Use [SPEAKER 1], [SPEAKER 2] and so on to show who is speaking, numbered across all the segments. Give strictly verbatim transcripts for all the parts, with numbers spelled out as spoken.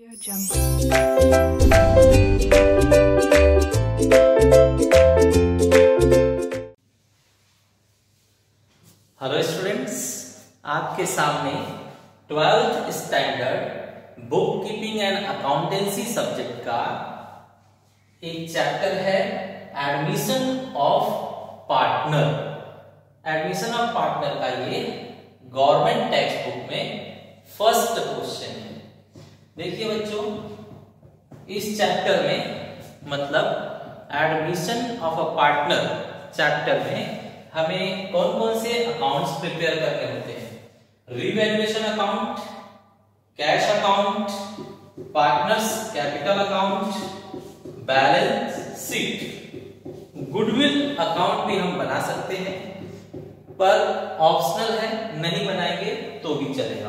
[SPEAKER 1] Hello students, आपके सामने twelfth standard book keeping and accountancy subject का एक चैप्टर है admission of partner. Admission of partner का ये गवर्नमेंट टेक्स्ट बुक में फर्स्ट क्वेश्चन है। देखिए बच्चों, इस चैप्टर में मतलब admission of a partner chapter में हमें कौन कौन से अकाउंट्स प्रिपेयर करने होते हैं। Revaluation account, cash account, partners capital account, balance sheet. Goodwill account भी हम बना सकते हैं पर ऑप्शनल है, नहीं बनाएंगे तो भी चलेगा।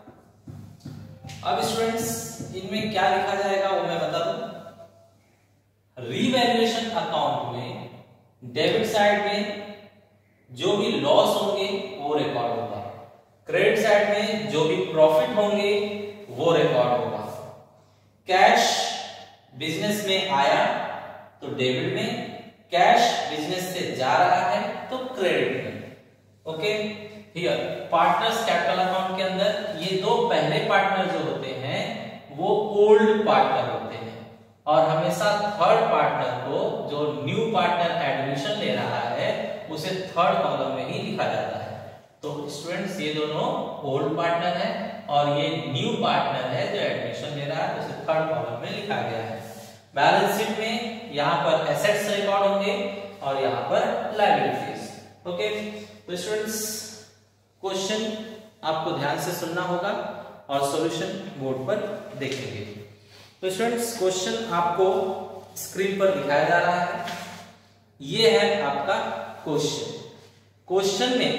[SPEAKER 1] अब स्टूडेंट्स, इनमें क्या लिखा जाएगा वो मैं बता दूं। रिवैल्यूएशन अकाउंट में डेबिट साइड में जो भी लॉस होंगे वो रिकॉर्ड होगा, क्रेडिट साइड में जो भी प्रॉफिट होंगे वो रिकॉर्ड होगा। कैश बिजनेस में आया तो डेबिट में, कैश बिजनेस से जा रहा है तो क्रेडिट में। Okay, here partners capital account के अंदर ये दो पहले पार्टनर जो होते हैं वो ओल्ड पार्टनर होते हैं और हमेशा थर्ड पार्टनर को, जो न्यू पार्टनर एडमिशन ले रहा है, उसे थर्ड कॉलम में ही लिखा जाता है। तो स्टूडेंट्स, ये दोनों ओल्ड पार्टनर है और ये न्यू पार्टनर है जो एडमिशन ले रहा है, उसे थर्ड कॉलम में लिखा गया है। बैलेंस शीट में यहाँ पर एसेट्स रिकॉर्ड होंगे और यहाँ पर लायबिलिटीज। ओके, तो स्टूडेंट्स, क्वेश्चन आपको ध्यान से सुनना होगा और सॉल्यूशन बोर्ड पर देखेंगे। तो स्टूडेंट्स, क्वेश्चन आपको स्क्रीन पर दिखाया जा रहा है। ये है आपका क्वेश्चन। क्वेश्चन में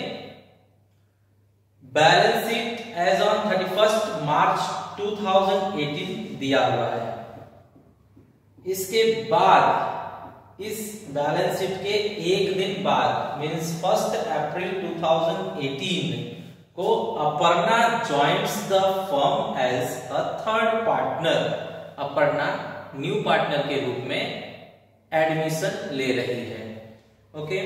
[SPEAKER 1] balance sheet as on thirty first March two thousand eighteen दिया हुआ है। इसके बाद इस बैलेंस शीट के एक दिन बाद means first April two thousand eighteen को Aparna joins the firm as a third partner. Aparna new partner के रूप में एडमिशन ले रही है। ओके,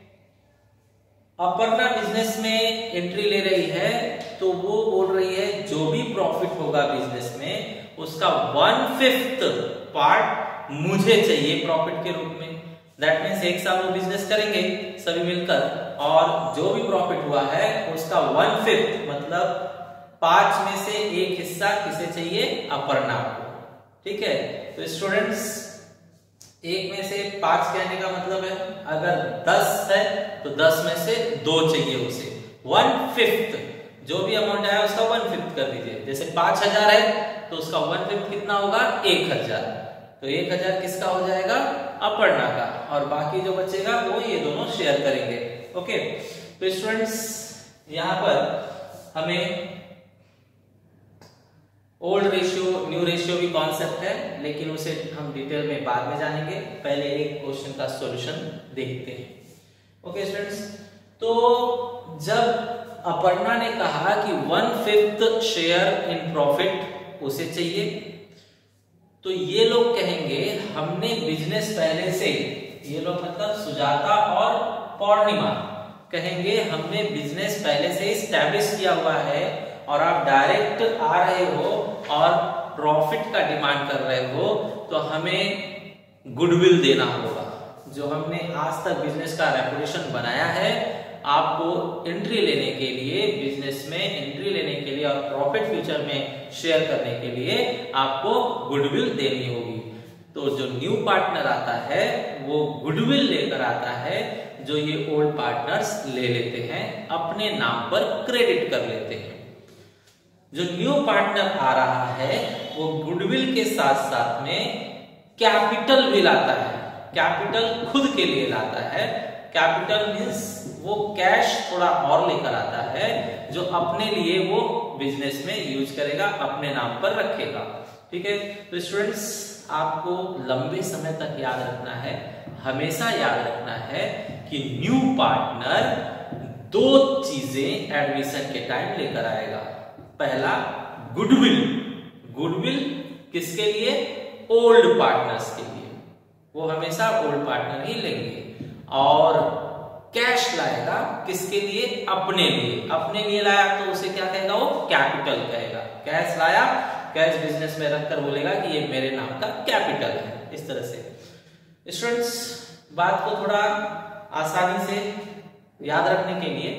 [SPEAKER 1] अपर्णा बिजनेस में एंट्री ले रही है तो वो बोल रही है जो भी प्रॉफिट होगा बिजनेस में उसका वन फिफ्थ पार्ट मुझे चाहिए प्रॉफिट के रूप में। दैट मीन्स एक साल वो बिजनेस करेंगे सभी मिलकर और जो भी प्रॉफिट हुआ है उसका वन फिफ्थ मतलब पांच में से एक हिस्सा किसे चाहिए, अपर्णा को। ठीक है, तो स्टूडेंट्स, एक में से पांच कहने का मतलब है अगर दस है तो दस में से दो चाहिए उसे। वन फिफ्थ जो भी अमाउंट आया उसका वन फिफ्थ कर दीजिए। जैसे पांच हजार है तो उसका वन फिफ्थ कितना होगा, एक हजार। तो एक हजार किसका हो जाएगा, अपर्णा का, और बाकी जो बचेगा वो ये दोनों शेयर करेंगे। ओके, तो स्टूडेंट्स, यहाँ पर हमें ओल्ड रेशियो न्यू रेशियो भी कॉन्सेप्ट है लेकिन उसे हम डिटेल में बाद में जानेंगे। पहले एक क्वेश्चन का सॉल्यूशन देखते हैं। ओके स्टूडेंट्स, तो जब अपर्णा ने कहा कि one fifth share in profit उसे चाहिए, तो ये लोग कहेंगे हमने बिजनेस पहले से, ये लोग मतलब सुजाता और पौर्णिमा कहेंगे हमने बिजनेस पहले से स्टैब्लिश किया हुआ है और आप डायरेक्ट आ रहे हो और प्रॉफिट का डिमांड कर रहे हो तो हमें गुडविल देना होगा। जो हमने आज तक बिजनेस का रेपुटेशन बनाया है, आपको एंट्री लेने के लिए, बिजनेस में एंट्री लेने के लिए और प्रॉफिट फ्यूचर में शेयर करने के लिए आपको गुडविल देनी होगी। तो जो न्यू पार्टनर आता है वो गुडविल लेकर आता है, जो ये ओल्ड पार्टनर्स ले लेते हैं, अपने नाम पर क्रेडिट कर लेते हैं। जो न्यू पार्टनर आ रहा है वो गुडविल के साथ साथ में कैपिटल भी लाता है। कैपिटल खुद के लिए लाता है। कैपिटल मींस वो कैश थोड़ा और लेकर आता है जो अपने लिए वो बिजनेस में यूज करेगा, अपने नाम पर रखेगा। ठीक है, तो स्टूडेंट्स, आपको लंबे समय तक याद रखना है, हमेशा याद रखना है कि न्यू पार्टनर दो चीजें एडमिशन के टाइम लेकर आएगा। पहला गुडविल, गुडविल किसके लिए? ओल्ड पार्टनर्स के लिए, वो हमेशा ओल्ड पार्टनर ही लेंगे। और कैश लाएगा किसके लिए? अपने लिए। अपने लिए लाया तो उसे क्या कहेगा? वो कैपिटल कहेगा। कैश लाया, कैश बिजनेस में रखकर बोलेगा कि ये मेरे नाम का कैपिटल है। इस तरह से स्टूडेंट्स बात को थोड़ा आसानी से याद रखने के लिए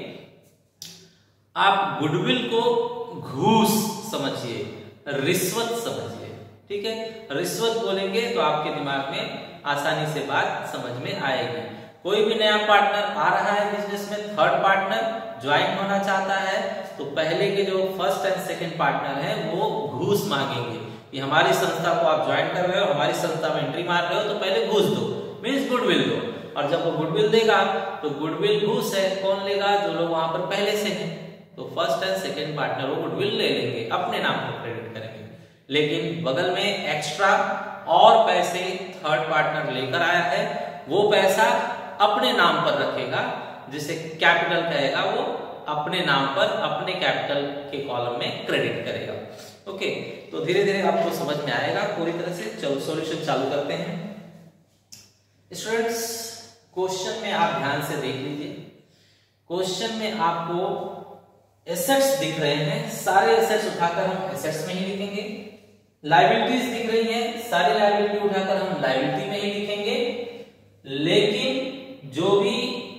[SPEAKER 1] आप गुडविल को घूस समझिए, रिश्वत समझिए, ठीक है। रिश्वत बोलेंगे तो आपके दिमाग में आसानी से बात समझ में आएगी। कोई भी नया पार्टनर आ रहा है बिजनेस में, थर्ड पार्टनर ज्वाइन होना चाहता है, तो पहले के जो फर्स्ट एंड सेकंड पार्टनर हैं वो घूस मांगेंगे कि हमारी संस्था को आप ज्वाइन कर रहे हो, हमारी संस्था में एंट्री मार रहे हो, तो पहले घूस दो, मीन्स गुडविल दो। और जब वो गुडविल देगा तो गुडविल घूस है, कौन लेगा? जो लोग वहां पर पहले से हैं। तो फर्स्ट एंड सेकंड पार्टनर वो गुडविल ले लेंगे, अपने नाम पर क्रेडिट करेंगे। लेकिन बगल में एक्स्ट्रा और पैसे थर्ड पार्टनर लेकर आया है, वो पैसा अपने नाम पर रखेगा, जिसे कैपिटल कहेगा, वो अपने नाम पर अपने कैपिटल के कॉलम में क्रेडिट करेगा। ओके, तो धीरे धीरे आपको समझ में आएगा पूरी तरह से। चलो सॉल्यूशन चालू करते हैं। स्टूडेंट्स क्वेश्चन में आप ध्यान से देख लीजिए। क्वेश्चन में आपको एसेट्स दिख रहे हैं, सारे एसेट्स उठाकर हम एसेट्स में ही लिखेंगे। लायबिलिटीज दिख रही हैं, सारी लायबिलिटी उठाकर हम लायबिलिटी में ही लिखेंगे। लेकिन जो भी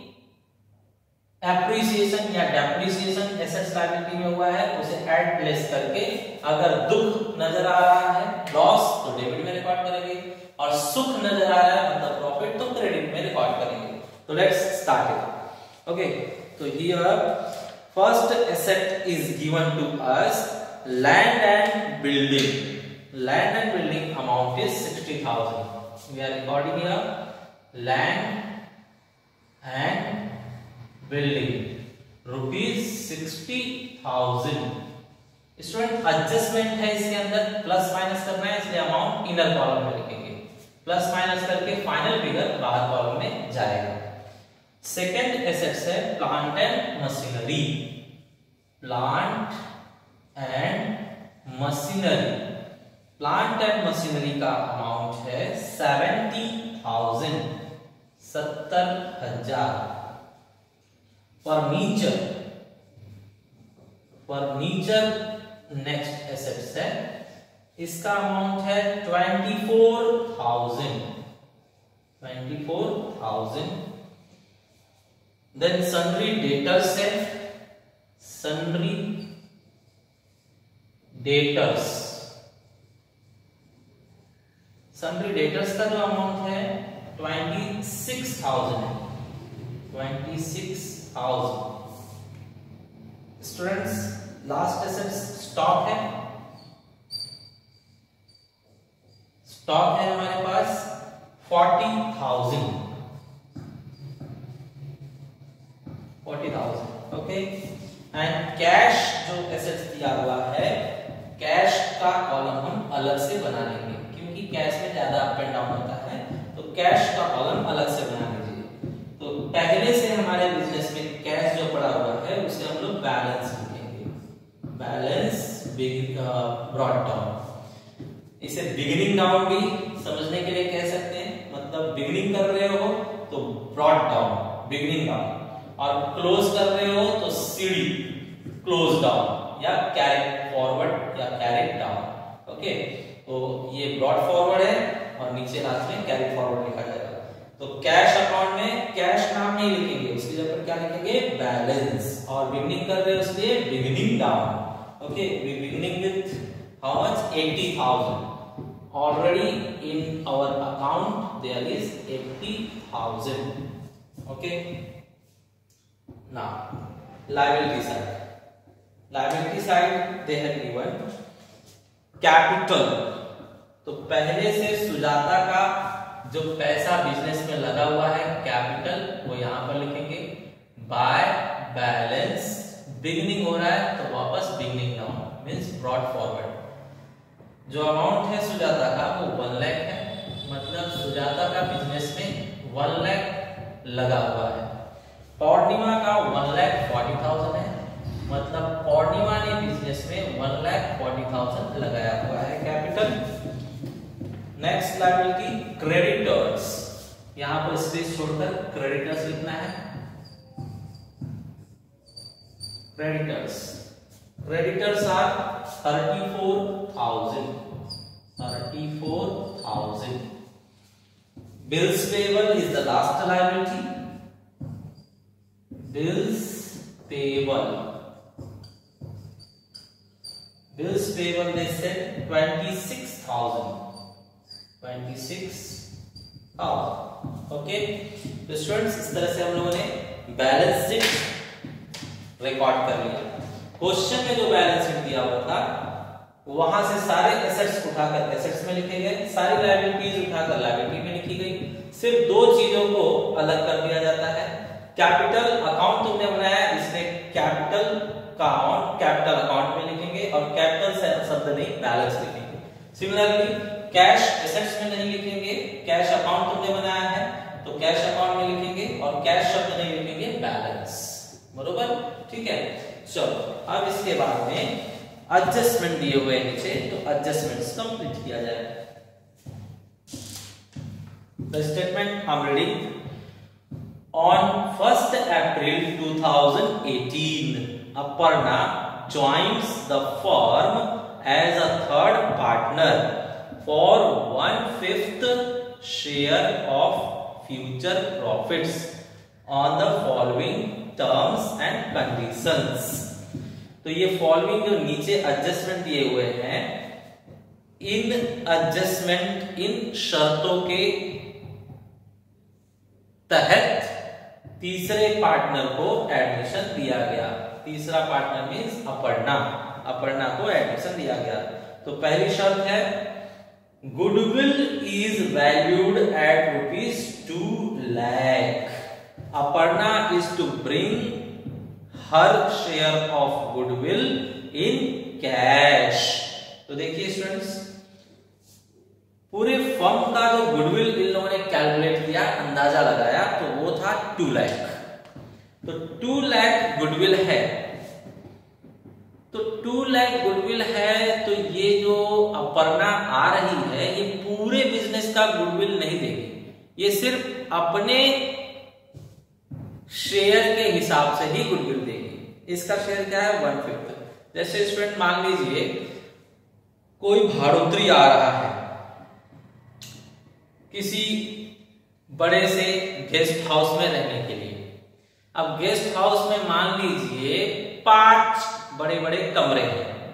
[SPEAKER 1] एप्रिसिएशन या डेप्रिसिएशन एसेट्स लायबिलिटी में हुआ है उसे ऐड प्लेस करके, अगर दुख नजर आ रहा है लॉस तो डेबिट में रिकॉर्ड करेंगे, और सुख नजर आ रहा है मतलब प्रॉफिट तो क्रेडिट में रिकॉर्ड करेंगे। तो लेट्स स्टार्ट इट। ओके, तो here first asset is given to us land and building. Land and building amount is sixty thousand. We are recording here land and building rupees sixty thousand. Student adjustment है इसके अंदर, plus minus करना है, इसलिए amount inner column में लिखेंगे, plus minus करके final figure बाहर कॉलम में जाएगा। सेकेंड एसेट्स है plant and machinery. Plant and machinery, plant and machinery का अमाउंट है सेवेंटी थाउजेंड, सत्तर हजार। फर्नीचर, फर्नीचर नेक्स्ट एसेट्स है, इसका अमाउंट है twenty four thousand, twenty four thousand. Then sundry debtors है, सन्ड्री डेटर्स, सन्ड्री डेटर्स का जो अमाउंट है twenty six thousand, twenty six thousand. Students last assets stock है, स्टॉक है हमारे पास forty thousand, forty thousand. Okay, and cash जो assets दिया हुआ है, कैश का कॉलम हम अलग से बना लेंगे, क्योंकि कैश में ज्यादा अप एंड डाउन होता है, तो कैश का कॉलम अलग से बना लीजिए। तो पहले से हमारे बिजनेस में कैश जो पड़ा हुआ है उसे हम लोग बैलेंस लिखेंगे, बैलेंस ब्रॉट डाउन। इसे बिगिनिंग डाउन भी समझने के लिए कह सकते हैं, मतलब बिगिनिंग कर रहे हो तो ब्रॉट डाउन, बिगिनिंग डाउन, और क्लोज कर रहे हो तो सीडी, क्लोज डाउन, या कैरी फॉरवर्ड या कैरी डाउन। ओके, तो ये ब्रॉट फॉरवर्ड है और नीचे लास्ट में कैरी फॉरवर्ड लिखा जाएगा। तो कैश अकाउंट में कैश नाम नहीं लिखेंगे, उसकी जगह पर क्या लिखेंगे? बैलेंस। और बिगिनिंग कर रहे हो इसलिए beginning down. Okay, we beginning with how much? Eighty thousand. Already in our account there is eighty thousand. Okay, now liability side, liability side they have given capital. तो पहले से सुजाता का जो पैसा बिजनेस में लगा हुआ है कैपिटल, वो यहां पर लिखेंगे। बाय बैलेंस, बिगिनिंग हो रहा है तो वापस beginning down, means brought forward. जो अमाउंट है सुजाता का वो वन लाख है, मतलब सुजाता का बिजनेस में वन लाख लगा हुआ है। पौर्णिमा का वन लाख फोर्टी थाउजेंड है, मतलब पौर्णिमा ने बिजनेस में वन लाख फोर्टी थाउजेंड लगाया हुआ है कैपिटल। नेक्स्ट लायबिलिटी क्रेडिटर्स, यहां पर स्पेस छोड़कर क्रेडिटर्स लिखना है। Creditors creditors are thirty four thousand, thirty four thousand. Bills payable is the last liability. Bills payable. Bills payable they said twenty-six thousand. twenty-six thousand. Okay. तो students इस तरह से हम लोगों ने बैलेंस शीट रिकॉर्ड कर लिया। क्वेश्चन में जो बैलेंस शीट दिया हुआ था वहां से सारे एसेट्स उठाकर एसेट्स में लिखे गए, सारी लायबिलिटीज उठाकर लायबिलिटी में लिखी गई। सिर्फ दो चीजों को अलग कर दिया जाता है। कैपिटल अकाउंट तुमने बनाया, इसमें कैपिटल का अमाउंट कैपिटल अकाउंट में लिखेंगे और कैपिटल शब्द नहीं बैलेंस लिखेंगे। सिमिलरली कैश एसेट्स में नहीं लिखेंगे, कैश अकाउंट तुमने बनाया है तो कैश अकाउंट में लिखेंगे और कैश शब्द नहीं लिखेंगे, बैलेंस। बरोबर, ठीक है। चलो अब इसके बाद में एडजस्टमेंट दिए हुए नीचे, तो एडजस्टमेंट्स कंप्लीट किया जाए। The statement I am reading. On first April two thousand eighteen Aparna joins the firm as a third partner for one fifth share of future profits on the following terms and conditions। तो ये following जो नीचे adjustment दिए हुए हैं, इन adjustment in शर्तों के तहत तीसरे पार्टनर को एडमिशन दिया गया। तीसरा पार्टनर मींस अपर्णा, अपर्णा को एडमिशन दिया गया। तो पहली शर्त है goodwill is valued at rupees two lakh. Aparna is to bring her share of goodwill in cash. तो देखिए स्टूडेंट्स, पूरे फर्म का जो गुडविल इन लोगों ने कैलकुलेट किया, अंदाजा लगाया, तो वो था टू लाख। तो टू लाख गुडविल है, तो टू लाख गुडविल है, तो ये जो अपर्णा आ रही है ये पूरे बिजनेस का गुडविल नहीं देगी, ये सिर्फ अपने शेयर के हिसाब से ही गुडविल देगी। इसका शेयर क्या है, वन फिफ्थ। जैसे स्टूडेंट मान लीजिए कोई भाड़ोत्री आ रहा है किसी बड़े से गेस्ट हाउस में रहने के लिए। अब गेस्ट हाउस में मान लीजिए पांच बड़े बड़े कमरे हैं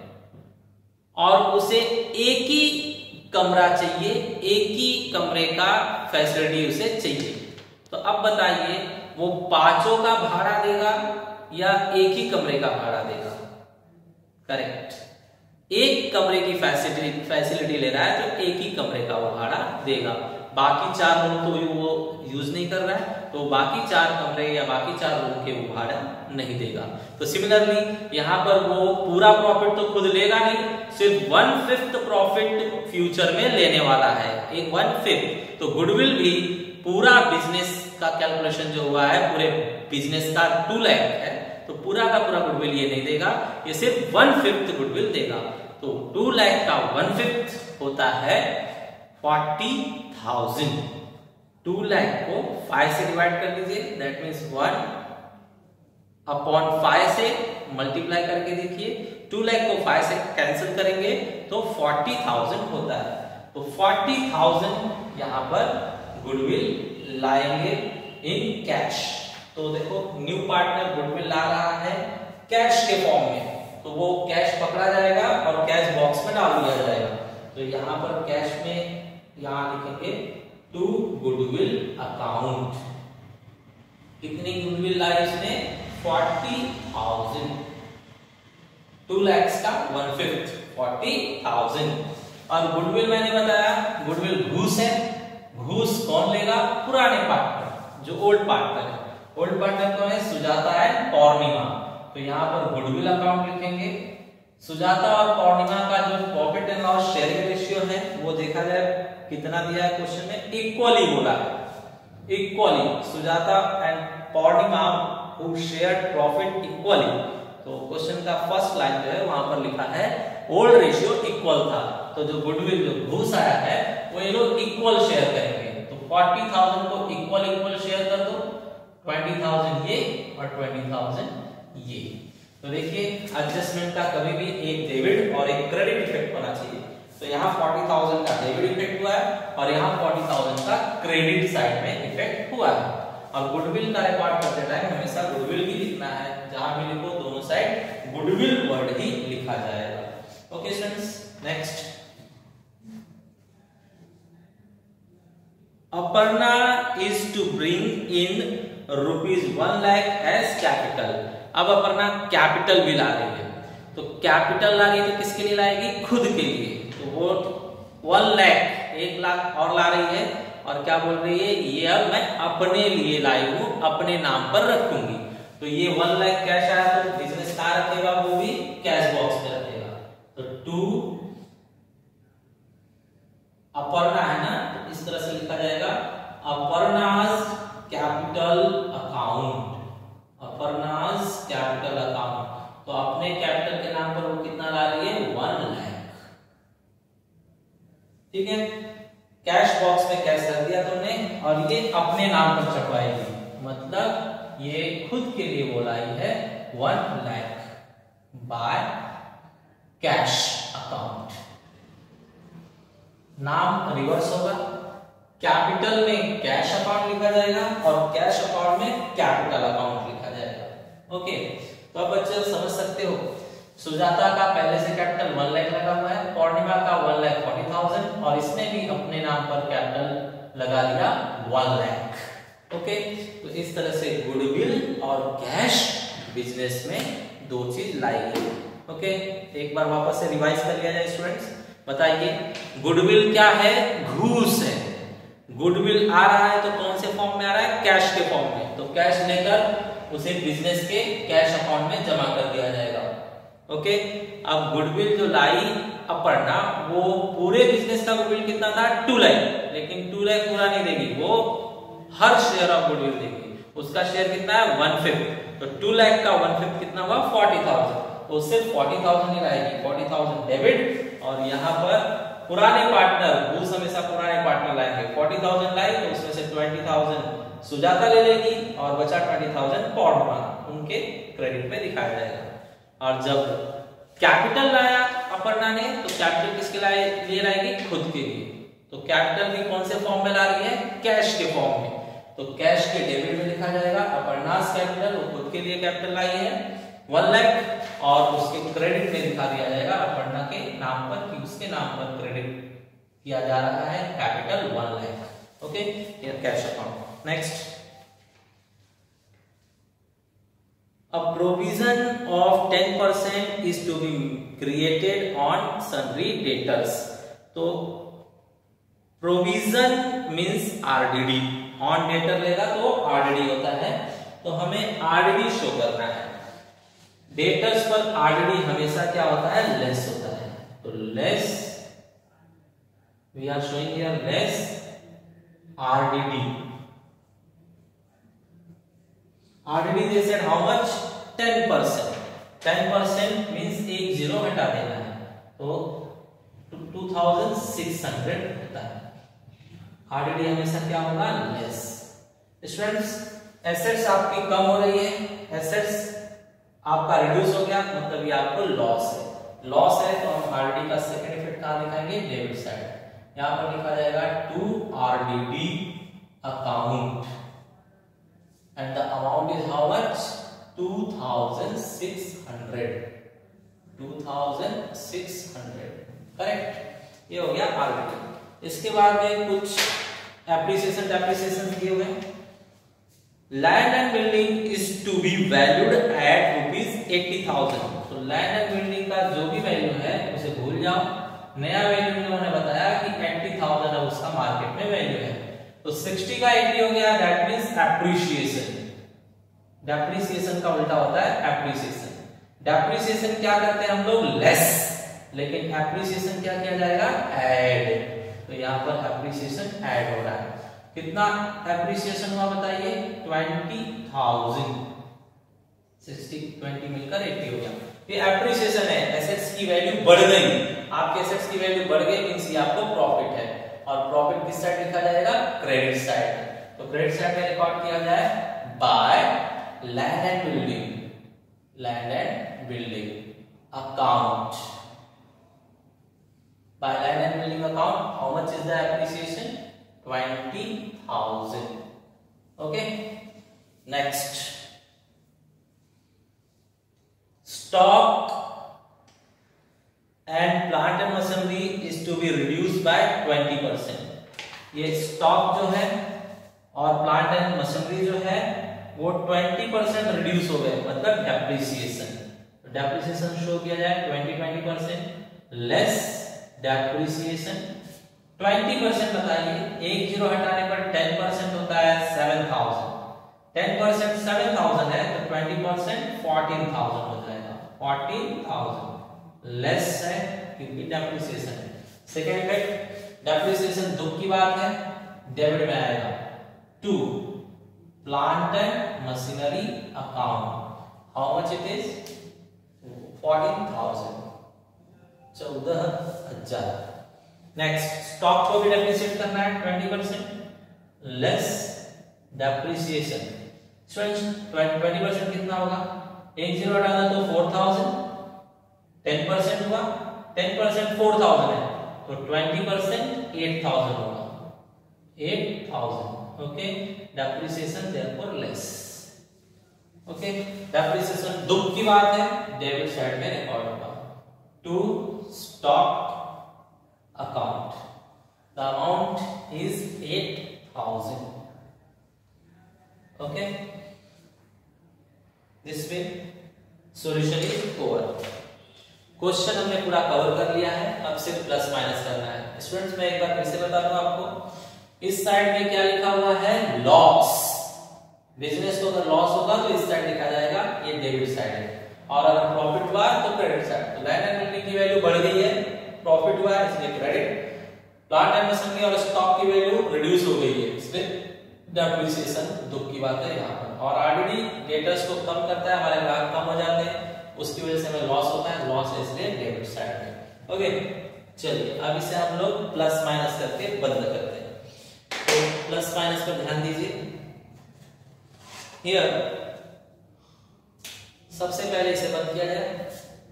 [SPEAKER 1] और उसे एक ही कमरा चाहिए, एक ही कमरे का फैसिलिटी उसे चाहिए। तो अब बताइए वो पांचों का भाड़ा देगा या एक ही कमरे का भाड़ा देगा? करेक्ट, एक कमरे की फैसिलिटी फैसिलिटी ले रहा है तो एक ही कमरे का वो भाड़ा देगा। बाकी चार रूम तो वो यूज नहीं कर रहा है, तो बाकी चार कमरे या बाकी चार रूम के वो भाड़ा नहीं देगा। तो सिमिलरली यहाँ पर वो पूरा प्रॉफिट तो खुद लेगा नहीं, सिर्फ वन फिफ्थ प्रॉफिट फ्यूचर में लेने वाला है, एक वन फिफ्थ। तो गुडविल भी पूरा बिजनेस का कैलकुलेशन जो हुआ है, पूरे बिजनेस का टू लाख है, तो पूरा का पूरा गुडविल ये नहीं देगा, ये सिर्फ वन फिफ्थ गुडविल देगा। तो टू लाख का वन फिफ्थ होता है फोर्टी थाउजेंड। टू लाख को फाइव से डिवाइड कर दीजिए, that means one upon five से मल्टीप्लाई करके देखिए। टू लाख को फाइव से कैंसिल करेंगे तो फोर्टी थाउजेंड होता है। तो फोर्टी थाउजेंड यहां पर गुडविल लाएंगे इन कैश। तो देखो न्यू पार्टनर गुडविल ला रहा है कैश के फॉर्म में, तो वो कैश पकड़ा जाएगा और कैश बॉक्स में डाल दिया जाएगा। तो यहां पर कैश में यहां लिखेंगे टू गुडविल अकाउंट। कितनी गुडविल लाई इसने? Forty thousand. टू लैक्स का वन फिफ्थ फोर्टी थाउजेंड। और गुडविल मैंने बताया गुडविल घूस है। घूस कौन लेगा? पुराने पार्टनर, जो ओल्ड पार्टनर है। ओल्ड पार्टनर कौन है? सुजाता है पौर्णिमा। तो यहाँ पर गुडविल अकाउंट लिखेंगे। सुजाता और पौर्णिमा का जो profit and loss sharing ratio है वो देखा जाए कितना दिया है क्वेश्चन में, इक्वली बोला है, equally. Sujata and Pournima who shared profit equally. तो क्वेश्चन का फर्स्ट लाइन जो है वहां पर लिखा है ओल्ड रेशियो इक्वल था। तो जो गुडविल जो घूस आया है वो ये लोग इक्वल शेयर करेंगे। तो फोर्टी थाउजेंड को इक्वल इक्वल शेयर कर दो, ट्वेंटी थाउजेंड ये और ट्वेंटी थाउजेंड ये। तो देखिए एडजस्टमेंट का कभी भी एक डेबिट और एक क्रेडिट इफेक्ट होना चाहिए। तो यहाँ फोर्टी थाउजेंड का डेबिट इफेक्ट हुआ है और यहाँ फोर्टी थाउजेंड का क्रेडिट साइड में इफेक्ट हुआ है। और गुडविल का रिकॉर्ड करते टाइम हमेशा गुडविल ही लिखना है, जहां भी लिखो दोनों साइड गुडविल वर्ड ही लिखा जाएगा। Okay students, next Aparna is to bring in rupees one lakh as capital. अब अपर्णा कैपिटल भी ला रही है, तो कैपिटल ला रही है तो किसके लिए लाएगी? खुद के लिए। तो वो वन लाख एक लाख और ला रही है और क्या बोल रही है? ये अब मैं अपने लिए लाई हूं, अपने नाम पर रखूंगी। तो ये वन लाख कैश आया तो बिजनेस कहां रखेगा? वो भी कैश बॉक्स में रखेगा। तो टू अपर्णा है ना, तो इस तरह से लिखा जाएगा Aparna's capital account, Aparna's capital account. तो अपने कैपिटल के नाम पर वो कितना ला रही है? वन लाख। ठीक है, कैश बॉक्स में कैश रख दिया तुमने और ये अपने नाम पर छपवाएगी, मतलब ये खुद के लिए बोलाई है one lakh by cash account. नाम रिवर्स होगा, कैपिटल में कैश अकाउंट लिखा जाएगा और कैश अकाउंट में कैपिटल अकाउंट लिखा जाएगा। ओके, तो अब बच्चे समझ सकते हो, सुजाता का पहले से कैपिटल वन लाख लगा हुआ है, पूर्णिमा का वन लाख फोर्टी थाउजेंड और इसने भी अपने नाम पर कैपिटल लगा दिया वन लाख। ओके, तो इस तरह से गुडविल और कैश बिजनेस में दो चीज लाई गई। ओके, एक बार वापस से रिवाइज कर लिया जाए स्टूडेंट्स। बताइए गुडविल क्या है? घूस है। गुडविल आ रहा है तो कौन से फॉर्म में आ रहा है? कैश के फॉर्म में। तो कैश लेकर उसे बिजनेस के कैश अकाउंट में जमा कर दिया जाएगा। ओके, अब गुडविल जो लाई अपर्णा, वो पूरे बिजनेस का गुडविल कितना था? टू लाख। लेकिन टू लाख पूरा नहीं देगी, वो हर शेयर ऑफ गुडविल देगी। उसका शेयर कितना है? One fifth. तो टू लाख का वन फिफ्थ कितना हुआ? Forty thousand. तो सिर्फ फोर्टी थाउजेंड ही लाएगी, फोर्टी थाउजेंड डेबिट। और यहाँ पर पुराने पार्टनर, घूस हमेशा पुराने पार्टनर लाएंगे। फोर्टी थाउजेंड लाई तो उसमें से ट्वेंटी थाउजेंड सुजाता ले लेगी और बचा ट्वेंटी थाउजेंड पूर्णिमा, उनके क्रेडिट पे दिखाया जाएगा। और जब कैपिटल लाया अपर्णा ने, तो कैपिटल किसके लाए लिए लाएगी? खुद के लिए। तो कैपिटल भी कौन से फॉर्म में ला रही है? कैश के फॉर्म में। तो कैश के डेबिट में लिखा जाएगा अपर्णास कैपिटल, वो खुद के लिए कैपिटल लाई है वन लाख और उसके क्रेडिट में दिखा दिया जाएगा अपर्णा के नाम पर कि उसके नाम पर क्रेडिट किया जा रहा है कैपिटल वन लाख। ओके, ये cash account. Next, a provision of ten percent is to be created on sundry debtors। तो provision means R D D, on debtor लेगा तो R D D होता है। तो हमें R D D शो करना है। डेटर्स पर R D D हमेशा क्या होता है? लेस होता है। तो less, we are showing here less R D D। R D D they said how much? ten percent। ten percent means एक जीरो हटा देना है, तो टू थाउजेंड सिक्स हंड्रेड होता है। R D D हमेशा क्या होगा? लेस। स्टूडेंट्स, एसेट्स आपकी कम हो रही है, एसेट्स आपका रिड्यूस हो गया, मतलब ये आपको लॉस है। लॉस है तो हम R D D का सेकंड इफेक्ट कहां दिखाएंगे? Debit side. यहां पर लिखा जाएगा to R D D account and the amount is how much? Two thousand six hundred. Two thousand six hundred, correct. ये हो गया R D D। इसके बाद में कुछ एप्रिसिएशन डेप्रिसिएशन दिए हुए हैं। Land and building is to be valued at rupees eighty thousand. तो लैंड एंड बिल्डिंग का जो भी वैल्यू है उसे भूल जाओ। नया वैल्यू इन्होंने बताया कि एट्टी थाउजेंड अब उसका मार्केट में वैल्यू है। तो सिक्सटी का एट्टी हो गया, दैट मींस एप्रिसिएशन। डेप्रिसिएशन का उल्टा होता है एप्रिसिएशन। डेप्रिसिएशन क्या करते हैं हम लोग? लेस। लेकिन एप्रिसिएशन क्या किया जाएगा? ऐड। तो यहाँ पर एप्रिसिएशन ऐड हो रहा है। कितना एप्रिसिएशन हुआ बताइए? Twenty thousand. सिक्सटी ट्वेंटी मिलकर एट्टी हो गया। ये एप्रिसिएशन है, एसेट्स की वैल्यू बढ़ गई। आपके एसेट्स की वैल्यू बढ़ गई मींस ये आपको प्रॉफिट है, और किस साइड लिखा जाएगा, क्रेडिट साइड। तो क्रेडिट साइड में रिकॉर्ड किया जाए by land and building, land and building account, by land and building account how much is the appreciation, twenty thousand. Okay, next stock and plant and machinery is to be reduced by twenty percent. ये stock जो है और plant and machinery जो है वो twenty percent reduce हो गए, मतलब डेप्रिसिएशन। डेप्रिसिएशन शो किया जाए twenty twenty percent less depreciation twenty percent. बताइए एक जीरो हटाने पर टेन परसेंट होता है seven thousand, ten percent seven thousand है तो ट्वेंटी परसेंट फोर्टीन थाउजेंड हो जाएगा, फोर्टीन थाउजेंड लेस है क्योंकि डेप्रिसिएशन है। सेकेंड इफेक्ट, डेप्रिसिएशन दुख की बात है, डेबिट में आएगा to plant and machinery account, how much it is, fourteen thousand, चौदह हजार। नेक्स्ट स्टॉक को भी डेप्रिसिएट करना है twenty percent less depreciation, twenty percent कितना होगा, एक जीरो हटाना तो फोर थाउजेंड, टेन परसेंट हुआ, टेन परसेंट फोर थाउजेंड है तो ट्वेंटी परसेंट एट थाउजेंड होगा, eight thousand. Okay, depreciation therefore less. Okay, depreciation दुख की बात है, डेबिट साइड में रिकॉर्ड होगा to stock account, the amount is eight thousand. Okay, this way solution is over. Question हमने पूरा कवर कर लिया है, अब सिर्फ प्लस माइनस करना है। स्टूडेंट्स मैं एक बार फिर से बता दूं आपको, इस साइड में क्या लिखा हुआ है, लॉस। बिजनेस को अगर लॉस होगा तो इस साइड लिखा जाएगा, ये डेबिट साइड है, और अगर प्रॉफिट हुआ तो क्रेडिट साइड। तो लैंड एंड बिल्डिंग की वैल्यू बढ़ गई है, प्रॉफिट हुआ है इसलिए क्रेडिट, प्लांट एंड मशीनरी और स्टॉक की वैल्यू रिड्यूस हो गई है इसलिए डेप्रिसिएशन दुख की बात है यहाँ पर। और ऑलरेडी डेटर्स को कम करता है, हमारे ग्राहक कम हो जाते हैं, उसकी वजह से हमें लॉस होता है, लॉस है इसलिए डेबिट साइड में। ओके, चलिए अब इसे हम लोग प्लस माइनस करके बंद करते हैं। तो प्लस माइनस पर ध्यान दीजिए। हियर सबसे पहले इसे बंद किया जाए।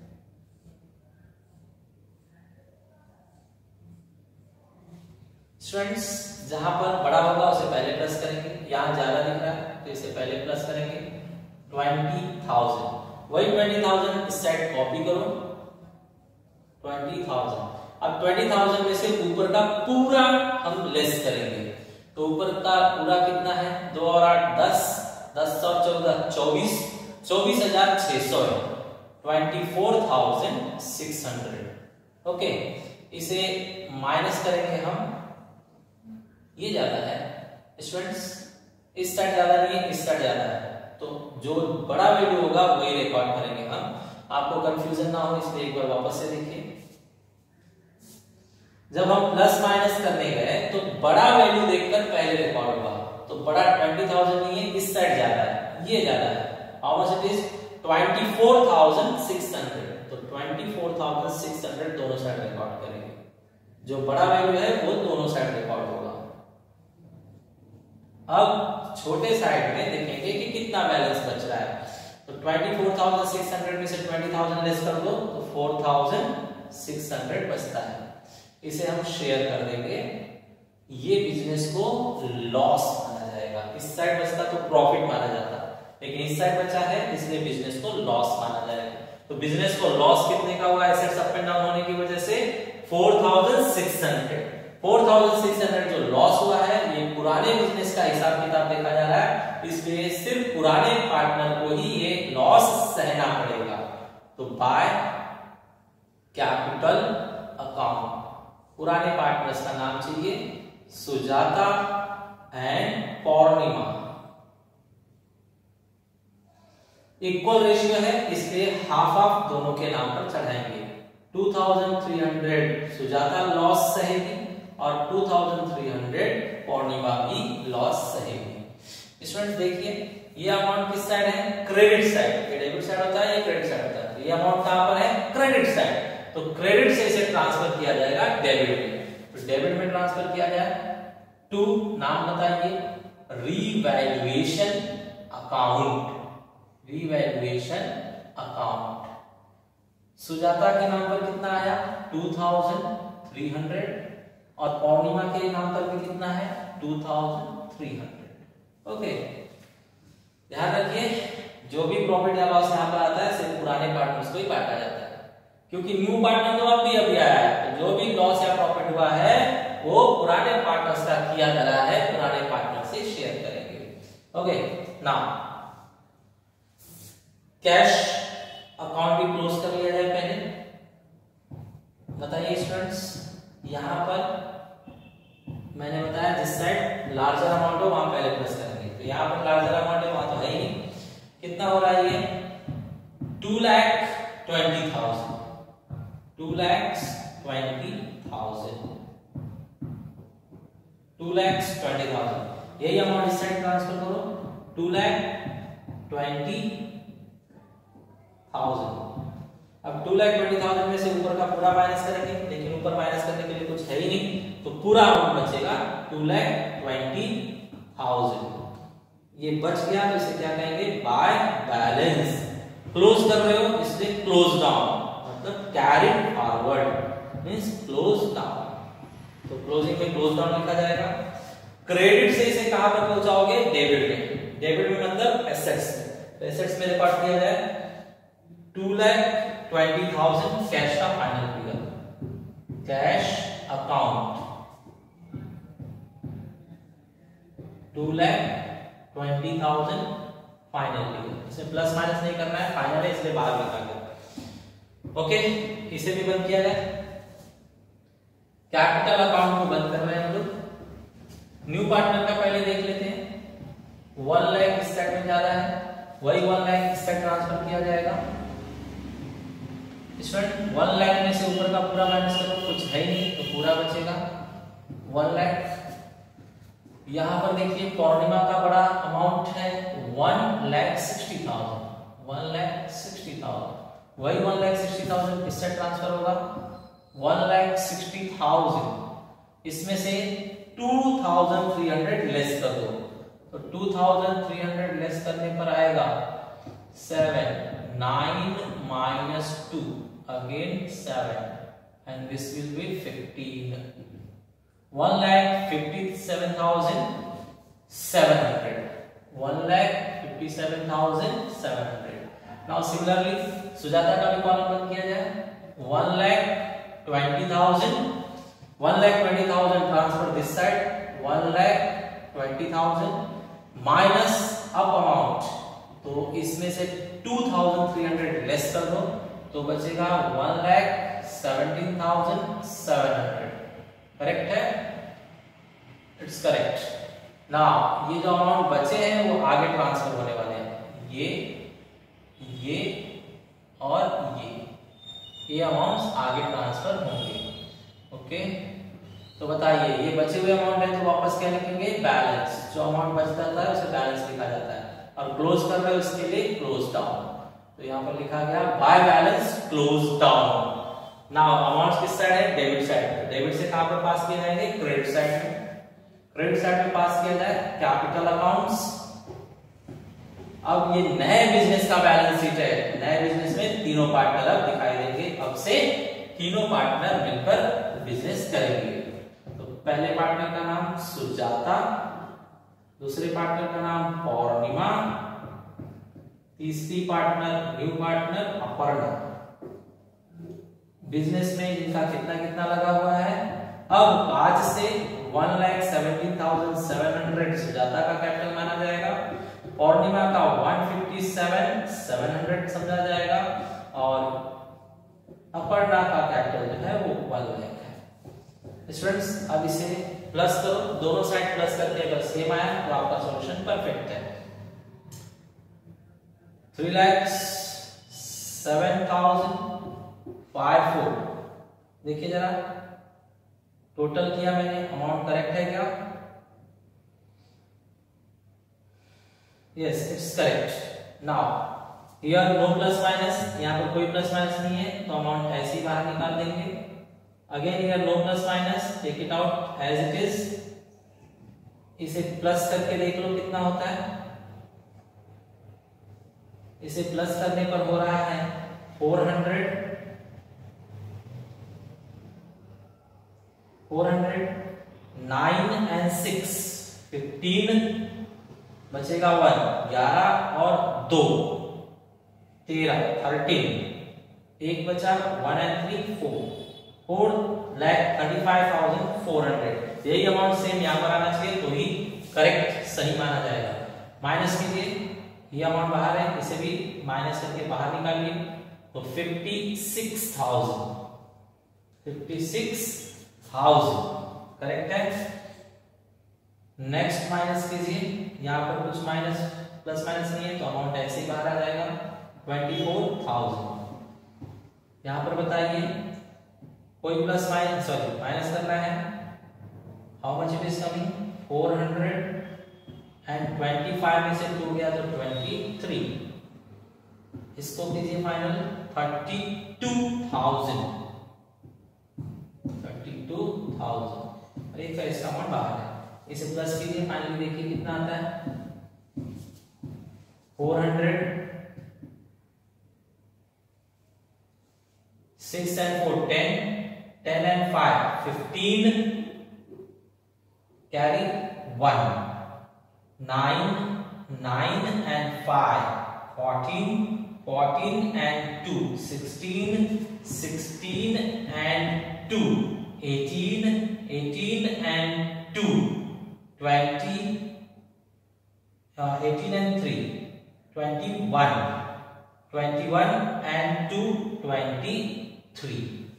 [SPEAKER 1] स्टूडेंट्स जहां पर बड़ा होगा उसे पहले प्लस करेंगे, यहां ज्यादा दिख रहा है तो इसे पहले प्लस करेंगे, ट्वेंटी थाउजेंड। वही ट्वेंटी थाउजेंड इस साइड कॉपी करो, ट्वेंटी थाउजेंड। अब ट्वेंटी थाउजेंड में से ऊपर का पूरा हम लेस करेंगे, तो ऊपर का पूरा कितना है, दो और आठ दस, दस और चौदह चौबीस, चौबीस हजार छह सौ है, twenty four thousand six hundred. Okay, इसे माइनस करेंगे हम, ये ज्यादा है स्टूडेंट्स, इस साइड ज्यादा नहीं है, इस साइड ज्यादा है, तो जो बड़ा वैल्यू होगा वही रिकॉर्ड करेंगे हम। आपको कंफ्यूजन ना हो इसलिए एक बार वापस से देखिए। जब हम प्लस माइनस करने गए तो बड़ा वैल्यू देखकर पहले रिकॉर्ड हुआ, तो बड़ा ट्वेंटी थाउजेंड नहीं है, इस साइड ज्यादा है, ये ज्यादा है, how much it is, twenty four thousand six hundred. तो twenty four thousand six hundred दोनों साइड रिकॉर्ड करेंगे, जो बड़ा वैल्यू है वो दोनों साइड रिकॉर्ड होगा। अब छोटे साइड में देखेंगे कि कितना बैलेंस बच रहा है, तो twenty four thousand six hundred में से ट्वेंटी थाउजेंड लेस कर दो तो फोर थाउजेंड सिक्स हंड्रेड बचता है। इसे हम शेयर कर देंगे, ये बिजनेस को लॉस माना जाएगा, इस साइड बचता तो प्रॉफिट माना जाता, लेकिन इस साइड बचा है इसलिए बिजनेस को लॉस माना जाएगा। तो बिजनेस को लॉस कितने का हुआ, एसेट्स अप एंड डाउन होने की वजह से four thousand six hundred, four thousand six hundred जो लॉस हुआ है ये पुराने बिजनेस का हिसाब किताब देखा जा रहा है, इसलिए सिर्फ पुराने पार्टनर को ही ये लॉस सहना पड़ेगा। तो बाय कैपिटल अकाउंट, पुराने पार्टनर्स का नाम चाहिए Sujata and Purnima, equal ratio है इसलिए हाफ हाफ दोनों के नाम पर चढ़ाएंगे। Two thousand three hundred Sujata loss सहेगी और two thousand three hundred Purnima भी लॉस सहेगी। स्टूडेंट्स देखिए ये अमाउंट किस साइड है, क्रेडिट साइड। ये डेबिट साइड होता है, ये क्रेडिट साइड होता है, तो ये अमाउंट कहां पर है, क्रेडिट साइड। तो क्रेडिट से इसे ट्रांसफर किया जाएगा डेबिट में, तो डेबिट में ट्रांसफर किया जाए टू नाम बताइए, revaluation account, revaluation account. Sujata के नाम पर कितना आया, टू थाउजेंड थ्री हंड्रेड, और पौर्णिमा के नाम पर भी कितना है, two thousand three hundred. Okay, ध्यान रखिए जो भी प्रॉफिट या लॉस यहाँ पर आता है सिर्फ पुराने पार्टनर्स को ही बांटा जाता है, क्योंकि न्यू पार्टनर तो अभी अभी आया है, तो जो भी लॉस या प्रॉफिट हुआ है वो पुराने पार्टनर्स का किया जा है, पुराने पार्टनर से शेयर करेंगे। ओके, नाउ कैश अकाउंट भी क्लोज कर लिया जाए पहले। बताइए स्टूडेंट्स, यहां पर मैंने बताया जिस साइड लार्जर अमाउंट हो वहां पहले प्लस करेंगे, तो यहां पर लार्जर अमाउंट है, वहां तो है ही नहीं। कितना हो रहा है ये, two lakh twenty thousand, two lakhs twenty thousand, two lakhs twenty thousand, यही अमाउंट इस साइड ट्रांसफर करो, टू लैख ट्वेंटी थाउजेंड। अब टू लैख ट्वेंटी थाउजेंड में से ऊपर का पूरा माइनस करेंगे, लेकिन ऊपर माइनस करने के लिए कुछ है ही नहीं, तो पूरा अमाउंट बचेगा टू लैख ट्वेंटी थाउजेंड। ये बच गया तो इसे क्या कहेंगे, बाय बैलेंस। क्लोज कर रहे हो इसलिए क्लोज डाउन, मतलब carried forward means close down, तो क्लोजिंग में क्लोज डाउन लिखा जाएगा। क्रेडिट से इसे कहां पर पहुंचाओगे, डेबिट में। डेबिट में मतलब एसेट्स में, तो एसेट्स में रिकॉर्ड किया जाए two lakh twenty thousand cash का final figure, cash account two lakh twenty thousand final figure. इसमें प्लस माइनस नहीं करना है, फाइनल है इसलिए बाहर लिखा गया। ओके, इसे भी बंद किया जाए। कैपिटल अकाउंट को बंद कर रहे हैं हम लोग। न्यू पार्टनर का पहले देख लेते हैं। वन लाख इस साइड में ज्यादा है, वही वन लाख इस साइड ट्रांसफर किया जाएगा। स्टूडेंट वन लाख में से ऊपर का पूरा माइनस करो, कुछ है ही नहीं तो पूरा बचेगा वन लाख। यहां पर देखिए पौर्णिमा का बड़ा अमाउंट है one lakh sixty thousand, one lakh sixty thousand, वही वन लाख सिक्सटी थाउजेंड इससे ट्रांसफर होगा वन लाख सिक्सटी थाउजेंड। इसमें से two thousand three hundred less कर दो, तो two thousand three hundred less करने पर आएगा seven, nine minus two again seven, and this will be fifteen. One lakh fifty-seven thousand seven hundred. One lakh fifty-seven thousand seven hundred. Now similarly, Sujata का भी column बंद किया जाए। One lakh twenty thousand. One lakh twenty thousand transfer this side. One lakh twenty thousand minus up amount. तो इसमें से two thousand three hundred less कर दो, तो बचेगा one lakh seventeen thousand seven hundred. Correct है, इट्स करेक्ट। नाउ ये जो अमाउंट बचे हैं वो आगे ट्रांसफर होने वाले हैं, ये ये और ये ये अमाउंट्स आगे ट्रांसफर होंगे। ओके, तो बताइए ये बचे हुए अमाउंट है तो वापस क्या लिखेंगे, बैलेंस। जो अमाउंट बचता था उसे बैलेंस लिखा जाता है, और क्लोज कर रहे हो इसके लिए क्लोज डाउन, तो यहाँ पर लिखा गया by balance close down. Now amounts किस साइड है, डेबिट साइड। डेबिट से कहां पर पास किए जाएंगे, क्रेडिट साइड में। क्रेडिट साइड में पास किया जाए कैपिटल अकाउंट्स। अब ये नए बिजनेस का बैलेंस शीट है, नए बिजनेस में तीनों पार्टनर अब दिखाई देंगे। अब से तीनों पार्टनर मिलकर बिजनेस करेंगे। तो पहले पार्टनर का नाम सुजाता, दूसरे पार्टनर का नाम पौर्णिमा, तीसरी partner new partner Aparna. Business में इनका कितना कितना लगा हुआ है। अब आज से one lakh seventeen thousand seven hundred Sujata का कैपिटल माना जाएगा, पौर्णिमा का one fifty seven seven hundred समझा जाएगा, और अपर्णा का कैपिटल जो है वो वन लाख है। स्टूडेंट्स अब इसे प्लस करो, दोनों साइड प्लस करके अगर सेम आया तो आपका सॉल्यूशन परफेक्ट है। Three lakh seven thousand five four, देखिए जरा टोटल किया मैंने, अमाउंट करेक्ट है क्या, yes it's correct. Now here no plus minus, यहाँ पर कोई प्लस माइनस नहीं है तो अमाउंट ऐसे ही बाहर निकाल देंगे। Again here no plus minus, take it out as it is, इसे प्लस करके देख लो कितना होता है। इसे प्लस करने पर हो रहा है four hundred, four hundred, nine and six fifteen, बचेगा वन, ग्यारह और दो तेरह, थर्टीन, एक बचा one and three four, four lakh thirty five thousand four hundred. यही अमाउंट सेम यहाँ पर आना चाहिए तो ही करेक्ट सही माना जाएगा। माइनस कीजिए, ये अमाउंट बाहर है, इसे भी माइनस करके बाहर निकालिए तो fifty six thousand, fifty six thousand correct है। नेक्स्ट माइनस कीजिए, यहाँ पर कुछ माइनस प्लस माइनस नहीं है तो अमाउंट ऐसे ही बाहर आ जाएगा ट्वेंटी फोर थाउजेंड। यहाँ पर बताइए कोई प्लस माइनस सॉरी माइनस करना है, how much it is coming, four hundred and twenty five में से टू गया तो ट्वेंटी थ्री, इसको कीजिए final thirty two thousand, thirty two thousand. एक का इसका अमाउंट बाहर है, इसे प्लस कीजिए, फाइनली देखिए कितना आता है, four hundred, six and four ten, ten and five fifteen, carry one, nine, nine and five fourteen, fourteen and two sixteen, sixteen and two eighteen, eighteen and two twenty, eighteen and three twenty one, twenty one and two twenty three.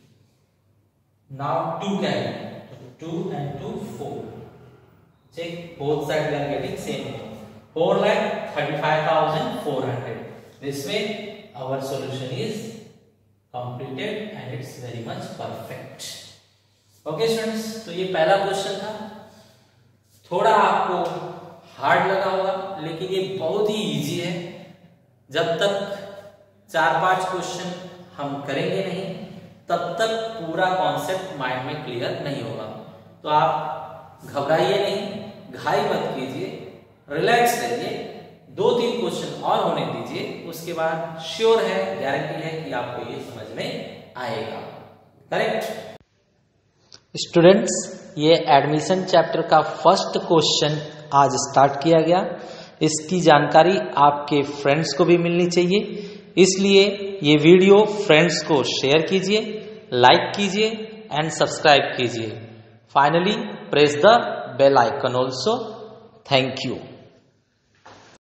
[SPEAKER 1] Now two carry, two and two four, check both sides we are getting same, four lakh thirty-five thousand four hundred. This way our solution is completed and it's very much perfect. Okay students, तो ये पहला question था, थोड़ा आपको hard लगा होगा लेकिन ये बहुत ही इजी है। जब तक चार पांच क्वेश्चन हम करेंगे नहीं तब तक पूरा कॉन्सेप्ट माइंड में क्लियर नहीं होगा। तो आप घबराइए नहीं, घाई मत कीजिए, रिलैक्स रहिए, दो तीन क्वेश्चन और होने दीजिए, उसके बाद श्योर है, गारंटी है कि आपको ये समझ में आएगा। करेक्ट स्टूडेंट्स, ये एडमिशन चैप्टर का फर्स्ट क्वेश्चन आज स्टार्ट किया गया। इसकी जानकारी आपके फ्रेंड्स को भी मिलनी चाहिए, इसलिए ये वीडियो फ्रेंड्स को शेयर कीजिए, लाइक कीजिए एंड सब्सक्राइब कीजिए। Finally press the bell icon also. Thank you.